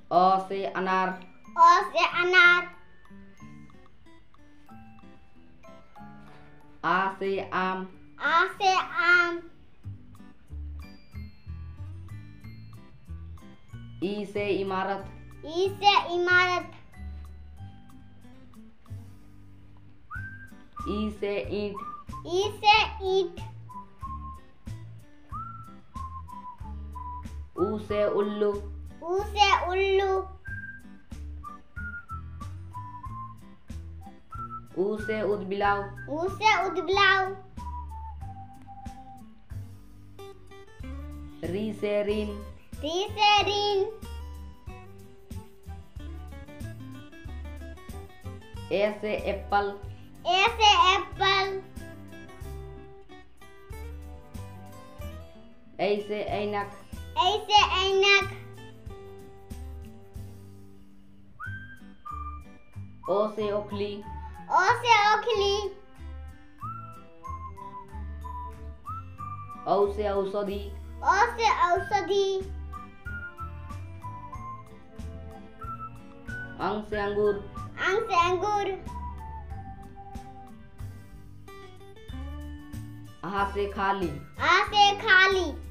अ से अनार। अ से अनार। आ से आम। आ से आम। ई से इमारत। ई से इमारत। ई से ईंट। ई से ईंट। ऊ से उल्लू। ऊ से उल्लू। ऊ से उदबिलाव। ऊ से उदबिलाव। री से रीन। री से रीन। ए से एप्पल। ए से एप्पल। ऐ से ऐनक। ऐ से ऐनक। ओ से ओखली। ओ से ओखली। औ से औषधि। औ से औषधि। अंग से अंगूर। अंग से अंगूर। आ से खाली। आ से खाली।